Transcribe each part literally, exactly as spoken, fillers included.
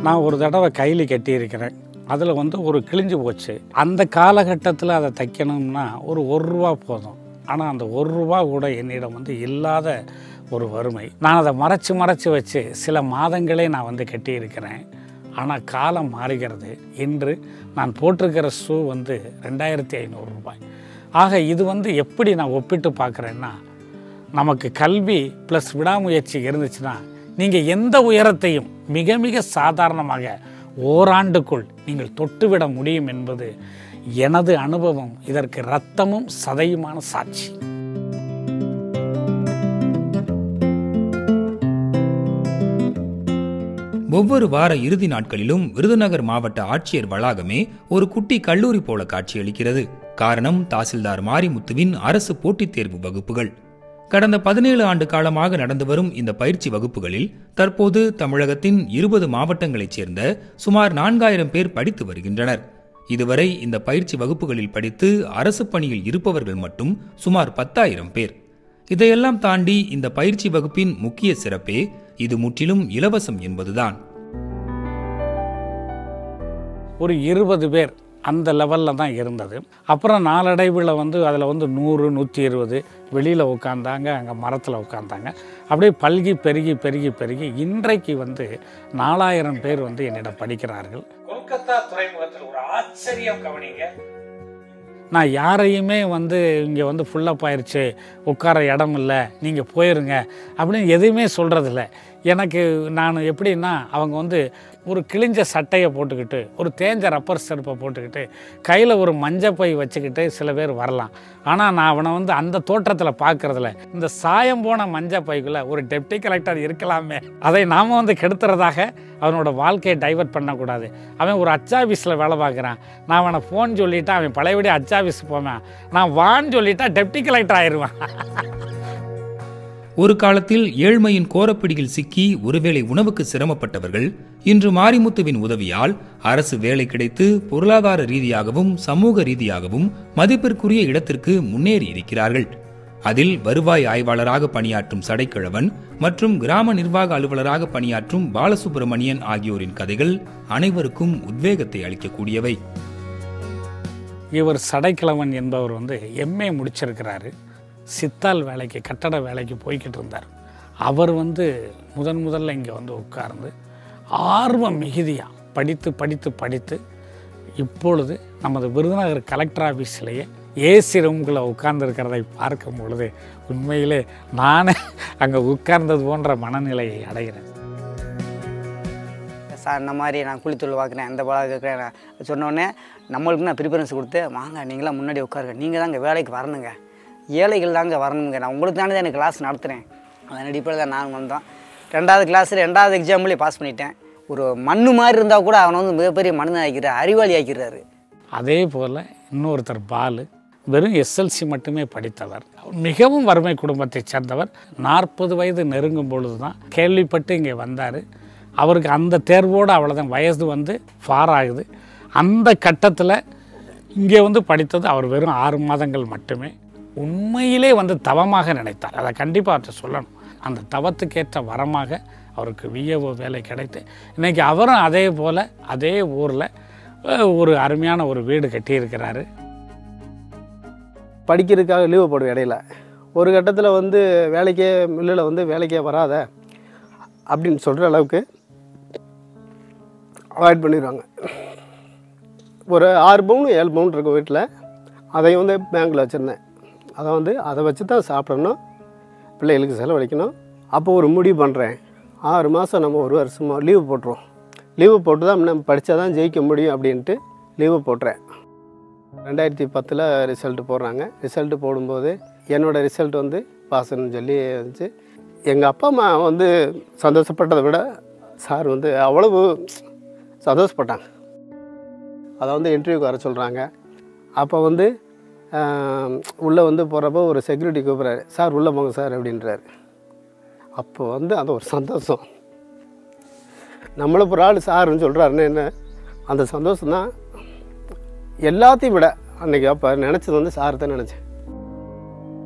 நான் ஒரு தடவை கையில் கட்டியிருக்கிறேன். அதில் வந்து ஒரு கிழிஞ்சு போச்சு. அந்த காலகட்டத்தில் அதை தைக்கணும்னா ஒரு ஒரு ரூபா போதும். ஆனால் அந்த ஒரு ரூபா கூட என்னிடம் வந்து இல்லாத ஒரு வறுமை. நான் அதை மறைச்சி மறைச்சி வச்சு சில மாதங்களே நான் வந்து கட்டியிருக்கிறேன். ஆனால் காலம் மாறுகிறது. இன்று நான் போட்டிருக்கிற ஷூ வந்து ரெண்டாயிரத்தி ஐநூறு ரூபாய். ஆக இது வந்து எப்படி நான் ஒப்பிட்டு பார்க்குறேன்னா, நமக்கு கல்வி ப்ளஸ் விடாமுயற்சி இருந்துச்சுன்னா நீங்கள் எந்த உயரத்தையும் மிக மிக சாதாரணமாக ஓராண்டுக்குள் நீங்கள் தொட்டுவிட முடியும் என்பது எனது அனுபவம். இதற்கு இரத்தமும் சதையுமான சாட்சி. ஒவ்வொரு வார இறுதி நாட்களிலும் விருதுநகர் மாவட்ட ஆட்சியர் வளாகமே ஒரு குட்டி கல்லூரி போல காட்சியளிக்கிறது. காரணம் தாசில்தார் மாரிமுத்துவின் அரசு போட்டித் தேர்வு வகுப்புகள். கடந்த பதினேழு ஆண்டு காலமாக நடந்து வரும் இந்த பயிற்சி வகுப்புகளில் தற்போது தமிழகத்தின் இருபது மாவட்டங்களைச் சேர்ந்த சுமார் நான்காயிரம் பேர் படித்து வருகின்றனர். இதுவரை இந்த பயிற்சி வகுப்புகளில் படித்து அரசு பணியில் இருப்பவர்கள் மட்டும் சுமார் பத்தாயிரம் பேர். இதையெல்லாம் தாண்டி இந்த பயிற்சி வகுப்பின் முக்கிய சிறப்பே இது முற்றிலும் இலவசம் என்பதுதான். ஒரு இருபது பேர் அந்த லெவலில் தான் இருந்தது. அப்புறம் நாளடைவில் வந்து அதில் வந்து நூறு நூற்றி இருபது வெளியில் உட்காந்தாங்க, அங்கே மரத்தில் உட்காந்தாங்க. அப்படியே பல்கி பெருகி பெருகி பெருகி இன்றைக்கு வந்து நாலாயிரம் பேர் வந்து என்னிடம் படிக்கிறார்கள். கொல்கத்தா துறைமுகத்தில் ஒரு ஆச்சரியம் கவனிங்க. நான் யாரையுமே வந்து இங்கே வந்து ஃபுல்லப் ஆயிடுச்சு, உட்கார இடம் இல்லை, நீங்கள் போயிருங்க அப்படின்னு எதுவுமே சொல்கிறதில்ல. எனக்கு நான் எப்படின்னா, அவங்க வந்து ஒரு கிழிஞ்ச சட்டையை போட்டுக்கிட்டு ஒரு தேஞ்ச ரப்பர் செருப்பை போட்டுக்கிட்டு கையில் ஒரு மஞ்சப்பை வச்சுக்கிட்டு சில பேர் வரலாம். ஆனால் நான் அவனை வந்து அந்த தோற்றத்தில் பார்க்குறதில்ல. இந்த சாயம் போன மஞ்சப்பைக்குள்ளே ஒரு டெப்டி கலெக்டர் இருக்கலாமே, அதை நாம் வந்து கெடுத்துறதாக அவனோட வாழ்க்கையை டைவர்ட் பண்ணக்கூடாது. அவன் ஒரு அச்சாபீஸில் வேலை பார்க்குறான், நான் அவனை ஃபோன் சொல்லிவிட்டா அவன் பழையபடி அச்சாபீஸ் போவேன், நான் வான்னு சொல்லிட்டா டெப்டி கலெக்டர் ஆயிடுவான். ஒரு காலத்தில் ஏழ்மையின் கோரப்பிடியில் சிக்கி ஒருவேளை உணவுக்கு சிரமப்பட்டவர்கள் இன்று மாரிமுத்துவின் உதவியால் அரசு வேலை கிடைத்து பொருளாதார ரீதியாகவும் சமூக ரீதியாகவும் மதிப்பிற்குரிய இடத்திற்கு முன்னேறி இருக்கிறார்கள். அதில் வருவாய் ஆய்வாளராக பணியாற்றும் சடைக்கிழவன் மற்றும் கிராம நிர்வாக அலுவலராக பணியாற்றும் பாலசுப்பிரமணியன் ஆகியோரின் கதைகள் அனைவருக்கும் உத்வேகத்தை அளிக்கக்கூடியவை. இவர் சடைக்கிழவன் என்பவர் வந்து எம்ஏ முடிச்சிருக்கிறாரு. சித்தால் வேலைக்கு கட்டட வேலைக்கு போய்கிட்டு இருந்தார். அவர் வந்து முதன் முதல்ல இங்கே வந்து உட்கார்ந்து ஆர்வம் மிகுதியாக படித்து படித்து படித்து இப்பொழுது நமது விருதுநகர் கலெக்டர் ஆஃபீஸ்லேயே ஏசி ரூம்குள்ளே உட்கார்ந்துருக்கிறதை பார்க்கும் பொழுது உண்மையிலே நானே அங்கே உட்கார்ந்தது போன்ற மனநிலையை அடைகிறேன். சார் இந்த மாதிரி நான் குளித்தொழில் பார்க்குறேன், அந்த பாலாக கேட்குறேன் சொன்னோடனே நம்மளுக்கு நான் ப்ரிஃபரன்ஸ் கொடுத்து வாங்க நீங்களாம் முன்னாடி உட்காருங்க, நீங்கள் தான் இங்கே வேலைக்கு வரணுங்க, ஏழைகள் தாங்க வரணுங்க, நான் உங்களுக்கு தானே தான் எனக்கு கிளாஸ் நடத்துகிறேன். அதன் அடிப்படையில் தான் நான் வந்தோம். ரெண்டாவது கிளாஸ் ரெண்டாவது எக்ஸாம்லேயே பாஸ் பண்ணிட்டேன். ஒரு மண்ணு மாதிரி இருந்தால் கூட அவனை வந்து மிகப்பெரிய மனிதன் ஆக்கிறார், அறிவாளி ஆக்கிறாரு. அதே போல் இன்னொருத்தர் பாலு வெறும் எஸ்எல்சி மட்டுமே படித்தவர், மிகவும் வறுமை குடும்பத்தை சேர்ந்தவர். நாற்பது வயது நெருங்கும் பொழுது தான் கேள்விப்பட்டு இங்கே வந்தார். அவருக்கு அந்த தேர்வோடு அவ்வளோதான், வயசு வந்து ஃபார் ஆகுது. அந்த கட்டத்தில் இங்கே வந்து படித்தது அவர் வெறும் ஆறு மாதங்கள் மட்டுமே. உண்மையிலே வந்து தவமாக நினைத்தார், அதை கண்டிப்பாக அவர்கிட்ட சொல்லணும். அந்த தவத்துக்கேற்ற வரமாக அவருக்கு விஏஓ வேலை கிடைத்து இன்றைக்கி அவரும் அதே போல் அதே ஊரில் ஒரு அருமையான ஒரு வீடு கட்டியிருக்கிறாரு. படிக்கிறதுக்காக லீவு போடுவோம். இடையில ஒரு கட்டத்தில் வந்து வேலைக்கே மில்லில் வந்து வேலைக்கே வராத அப்படின்னு சொல்கிற அளவுக்கு அவாய்ட் பண்ணிடுவாங்க. ஒரு ஆறு பவுன் ஏழு பவுன் இருக்கும் வீட்டில், அதையும் வந்து பேங்கில் வச்சுருந்தேன். அதை வந்து அதை வச்சு தான் சாப்பிடணும், பிள்ளைகளுக்கு செலவழிக்கணும். அப்போ ஒரு முடிவு பண்ணுறேன், ஆறு மாதம் நம்ம ஒரு வருஷமாக லீவு போட்டுருவோம், லீவு போட்டு தான் நம்ம படித்தா தான் ஜெயிக்க முடியும் அப்படின்ட்டு லீவு போட்டுறேன். ரெண்டாயிரத்தி பத்தில் ரிசல்ட்டு போடுறாங்க. ரிசல்ட்டு போடும்போது என்னோடய ரிசல்ட் வந்து பாஸ்ன்னு சொல்லி இருந்துச்சு. எங்கள் அப்பா அம்மா வந்து சந்தோஷப்பட்டதை விட சார் வந்து அவ்வளவு சந்தோஷப்பட்டாங்க. அதை வந்து இன்டர்வியூக்கு வர சொல்கிறாங்க. அப்போ வந்து உள்ளே வந்து போகிறப்போ ஒரு செக்யூரிட்டி கூப்பிட்றாரு, சார் உள்ளே போங்க சார் அப்படின்றாரு. அப்போ வந்து அது ஒரு சந்தோஷம். நம்மளை ஒரு ஆள் சாருன்னு சொல்கிறாருன்னு என்ன அந்த சந்தோஷம் தான் எல்லாத்தையும் விட அன்றைக்கி அப்போ நினச்சது வந்து சார் தான் நினச்சேன்.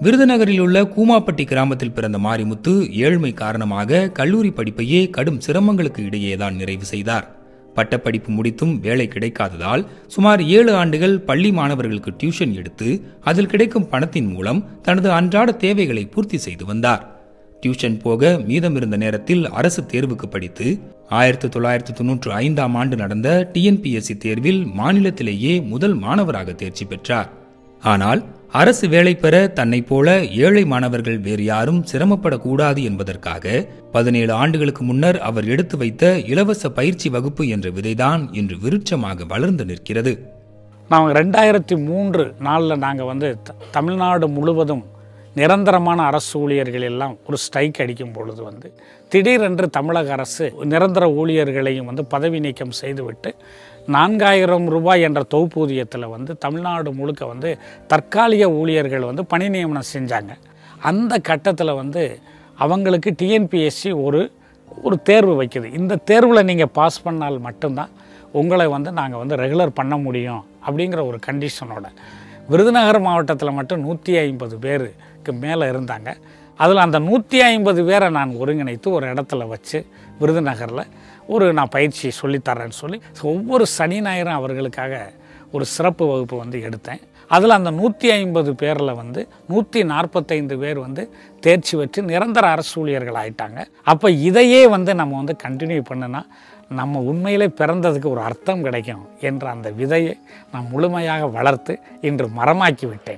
விருதுநகரில் உள்ள கூமாப்பட்டி கிராமத்தில் பிறந்த மாரிமுத்து ஏழ்மை காரணமாக கல்லூரி படிப்பையே கடும் சிரமங்களுக்கு இடையேதான் நிறைவு செய்தார். பட்டப்படிப்பு முடித்தும் வேலை கிடைக்காததால் சுமார் ஏழு ஆண்டுகள் பள்ளி மாணவர்களுக்கு டியூஷன் எடுத்து அதில் கிடைக்கும் பணத்தின் மூலம் தனது அன்றாட தேவைகளை பூர்த்தி செய்து வந்தார். டியூஷன் போக மீதமிருந்த நேரத்தில் அரசு தேர்வுக்கு படித்து ஆயிரத்தி தொள்ளாயிரத்தி தொன்னூற்றி ஐந்தாம் ஆண்டு நடந்த டிஎன்பிஎஸ்சி தேர்வில் மாநிலத்திலேயே முதல் மாணவராக தேர்ச்சி பெற்றார். ஆனால் அரசு வேலை பெற தன்னை போல ஏழை மாணவர்கள் வேறு யாரும் சிரமப்படக்கூடாது என்பதற்காக பதினேழு ஆண்டுகளுக்கு முன்னர் அவர் எடுத்து வைத்த இலவச பயிற்சி வகுப்பு என்ற விதைதான் இன்று விருட்சமாக வளர்ந்து நிற்கிறது. நாங்கள் ரெண்டாயிரத்தி மூன்று நாளில் நாங்கள் வந்து தமிழ்நாடு முழுவதும் நிரந்தரமான அரசு ஊழியர்கள் எல்லாம் ஒரு ஸ்ட்ரைக் அடிக்கும் பொழுது வந்து திடீரென்று தமிழக அரசு நிரந்தர ஊழியர்களையும் வந்து பதவி நீக்கம் செய்துவிட்டு நான்காயிரம் ரூபாய் என்ற தொகுப்பூதியத்தில் வந்து தமிழ்நாடு முழுக்க வந்து தற்காலிக ஊழியர்கள் வந்து பணி நியமனம் செஞ்சாங்க. அந்த கட்டத்தில் வந்து அவங்களுக்கு டிஎன்பிஎஸ்சி ஒரு ஒரு தேர்வு வைக்குது. இந்த தேர்வில் நீங்கள் பாஸ் பண்ணால் மட்டும்தான் உங்களை வந்து நாங்கள் வந்து ரெகுலர் பண்ண முடியும் அப்படிங்கிற ஒரு கண்டிஷனோட விருதுநகர் மாவட்டத்தில் மட்டும் நூற்றி ஐம்பது பேருக்கு மேலே இருந்தாங்க. அதில் அந்த நூற்றி ஐம்பது பேரை நான் ஒருங்கிணைத்து ஒரு இடத்துல வச்சு விருதுநகரில் ஒரு நான் பயிற்சி சொல்லித்தரேன்னு சொல்லி ஒவ்வொரு சனி ஞாயிறும் அவர்களுக்காக ஒரு சிறப்பு வகுப்பு வந்து எடுத்தேன். அதில் அந்த நூற்றி ஐம்பது பேரில் வந்து நூற்றி நாற்பத்தைந்து பேர் வந்து தேர்ச்சி பெற்று நிரந்தர அரசு ஊழியர்கள் ஆயிட்டாங்க. அப்போ இதையே வந்து நம்ம வந்து கண்டினியூ பண்ணுனா நம்ம உண்மையிலே பிறந்ததுக்கு ஒரு அர்த்தம் கிடைக்கும் என்ற அந்த விதையை நான் முழுமையாக வளர்த்து இன்று மரமாக்கி விட்டேன்.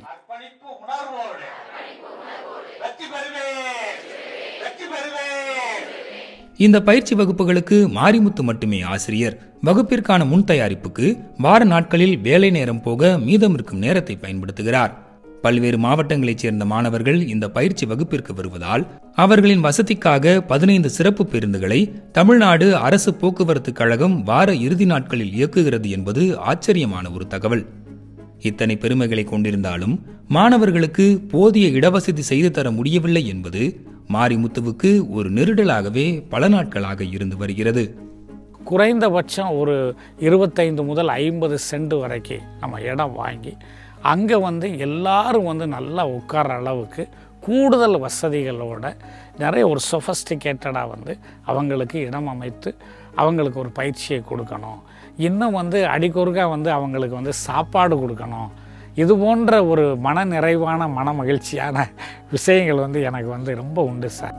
இந்த பயிற்சி வகுப்புகளுக்கு மாரிமுத்து மட்டுமே ஆசிரியர். வகுப்பிற்கான முன் தயாரிப்புக்கு வார நாட்களில் வேலை நேரம் போக மீதம் இருக்கும் நேரத்தை பயன்படுத்துகிறார். பல்வேறு மாவட்டங்களைச் சேர்ந்த மாணவர்கள் இந்த பயிற்சி வகுப்பிற்கு வருவதால் அவர்களின் வசதிக்காக பதினைந்து சிறப்பு பேருந்துகளை தமிழ்நாடு அரசு போக்குவரத்து கழகம் வார இறுதி நாட்களில் இயக்குகிறது என்பது ஆச்சரியமான ஒரு தகவல். இத்தனை பெருமைகளை கொண்டிருந்தாலும் மாணவர்களுக்கு போதிய இடவசதி செய்து தர முடியவில்லை என்பது மாரிமுத்துவுக்கு ஒரு நெருடலாகவே பல நாட்களாக இருந்து வருகிறது. குறைந்தபட்சம் ஒரு இருபத்தைந்து முதல் ஐம்பது சென்ட் வரைக்கும் நம்ம இடம் வாங்கி அங்கே வந்து எல்லாரும் வந்து நல்லா உட்கார அளவுக்கு கூடுதல் வசதிகளோட நிறைய ஒரு சொஃபஸ்டிகேட்டடாக வந்து அவங்களுக்கு இடம் அமைத்து அவங்களுக்கு ஒரு பயிற்சியை கொடுக்கணும். இன்னும் வந்து அடிக்கொருக்கா வந்து அவங்களுக்கு வந்து சாப்பாடு கொடுக்கணும். இது போன்ற ஒரு மன நிறைவான மன மகிழ்ச்சியான விஷயங்கள் வந்து எனக்கு வந்து ரொம்ப உண்டு சார்.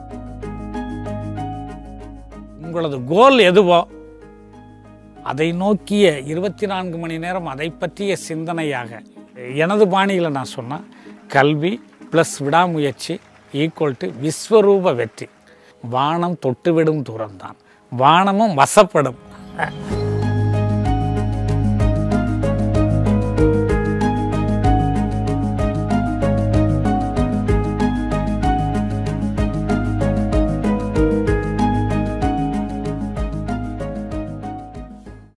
உங்களது கோல் எதுவோ அதை நோக்கிய இருபத்தி நான்கு மணி நேரம் அதை பற்றிய சிந்தனையாக எனது பாணியில் நான் சொன்னேன். கல்வி ப்ளஸ் விடாமுயற்சி ஈக்குவல் டு விஸ்வரூப வெற்றி. வானம் தொட்டுவிடும் தூரம்தான், வானமும் வசப்படும்.